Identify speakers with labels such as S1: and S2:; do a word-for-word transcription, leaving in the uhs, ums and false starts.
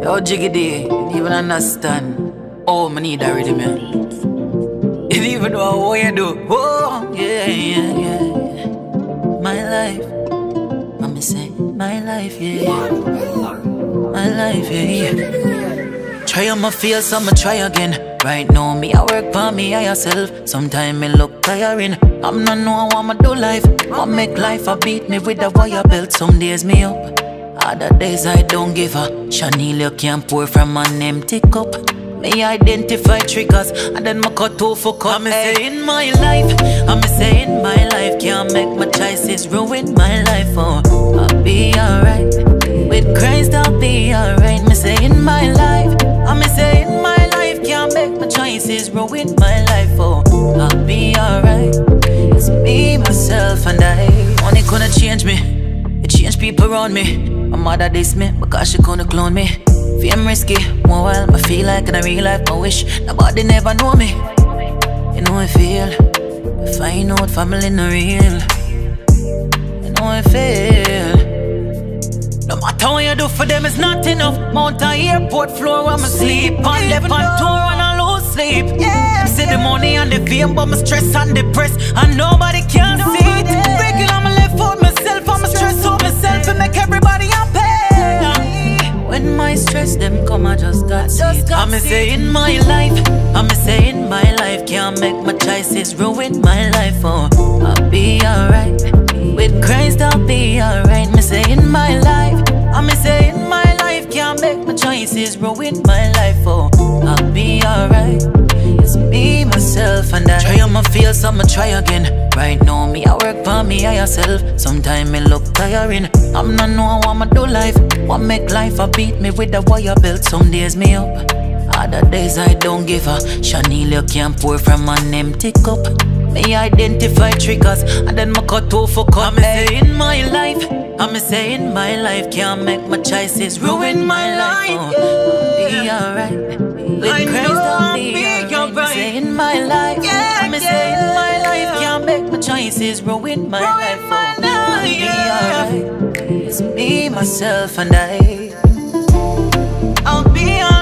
S1: Yo, Jiggity, you even understand? Oh, I need that rhythm, man. You don't even know what you do. Oh, yeah, yeah, yeah. My life, I'ma say, my life, yeah. My life, yeah, yeah. Try on my feel, so I'ma try again. Right now, me, I work for me, I yourself. Sometimes me look tiring. I'm not know how I'ma do life. What make life a beat me with a wire belt. Some days me up, other days I don't give a Chanel, you can't pour from an empty cup. Me identify triggers, and then my cut two for cut. I'ma say in my life, I'ma say in my life. Can't make my choices ruin my life. Oh, I'll be alright. With Christ I'll be alright. Me say in my life, I'ma say in my life. Can't make my choices ruin my life. Oh, I'll be alright. It's me, myself and I. Money couldn't change me, it changed people around me. My mother dissed me because she couldn't clone me. Fame risky, more while I feel like in a real life. I wish nobody never know me. You know I feel, I find out family not real. You know I feel, no matter what you do for them, it's not enough. Mount a airport floor, I'ma sleep on left on tour and I lose sleep. Yeah, see the money and the fame, but my stress and depressed, and nobody can see it. Breaking on my left foot myself, I'ma stress out myself and make everybody happy. When my stress them come, I just got sick. I'ma say in my life, I'ma say in my life. Can't make my choices ruin my life. Oh, I'll be alright. With Christ I'll be alright. Me say in my life, I'ma say in my life. Can't make my choices ruin my life. Oh, I'll be alright. It's me, myself and I. Try on my feel, so I'ma try again. Right now, me, I work for me, I yourself. Sometimes me look tiring. I'm not know how I'ma do life. What make life a beat me with a wire belt. Some days me up, other days I don't give a Chanel, you can't pour from an empty cup. Me identify triggers, and then my cut two for cut. I'ma say in my life, I'ma say in my life. Can't make my choices ruin my life. Oh, be alright. With Christ I'll be alright. Say in my life, I'ma say in my life. Can't make my choices ruin my life. Oh, I'll be alright. It's me, myself and I. I'll be alright.